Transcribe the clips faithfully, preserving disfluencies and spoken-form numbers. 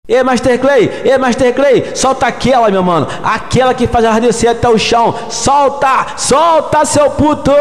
E Master Clay, e Master Clay, solta aquela, meu mano, aquela que faz a descer até o chão. Solta, solta, seu puto!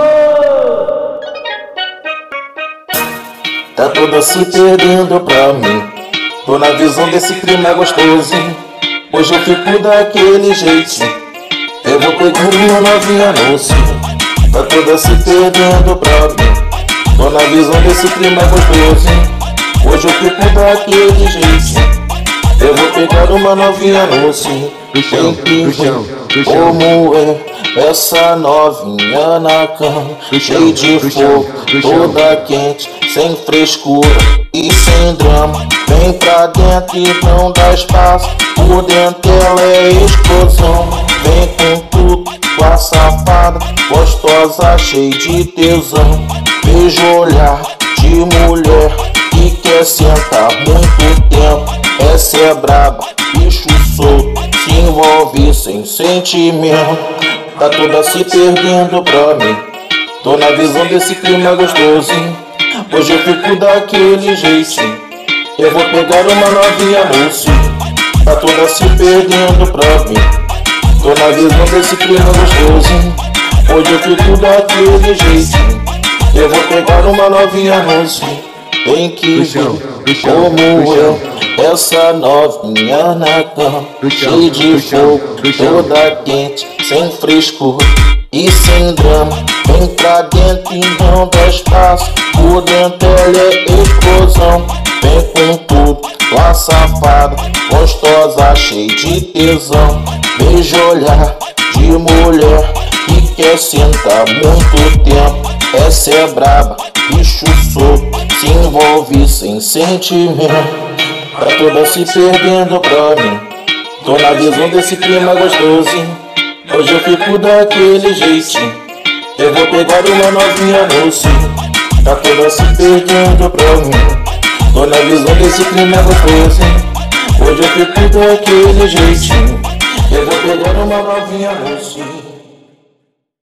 Tá toda se perdendo pra mim. Tô na visão desse clima gostosinho. Hoje eu fico daquele jeitinho. Eu vou pegando uma novinha no cio. Tá toda se perdendo pra mim. Tô na visão desse clima gostosinho. Hoje eu fico daquele jeitinho. Eu vou pegar uma novinha no cio. Tem que ver como é essa novinha na cama, cheia de fogo, toda quente, sem frescura e sem drama. Vem pra dentro e não dá espaço, por dentro ela é explosão. Vem com tudo, com a safada, gostosa, cheia de tesão. Vejo olhar de mulher que quer sentar muito tempo. Essa é braba, bicho solto, se envolve sem sentimento. Tá toda se perdendo pra mim. Tô na visão desse clima gostosinho. Hoje eu fico daquele jeitinho. Eu vou pegar uma novinha no cio. Tá toda se perdendo pra mim. Tô na visão desse clima gostosinho. Hoje eu fico daquele jeitinho. Eu vou pegar uma novinha no cio. Tem que ver como eu, essa novinha na cama, cheia de fogo, toda quente, sem frescura e sem drama. Vem pra dentro e não dá espaço, por dentro ela é explosão. Vem com tudo, com a safada, gostosa, cheia de tesão. Vejo olhar de mulher que quer sentar muito tempo. Essa é braba, bicho solto, se envolve sem sentimento. Tá toda se perdendo pra mim. Tô na visão desse clima gostosinho. Hoje eu fico daquele jeitinho. Eu vou pegar uma novinha no cio. Tá toda se perdendo pra mim. Tô na visão desse clima gostosinho. Hoje eu fico daquele jeitinho. Eu vou pegar uma novinha no cio.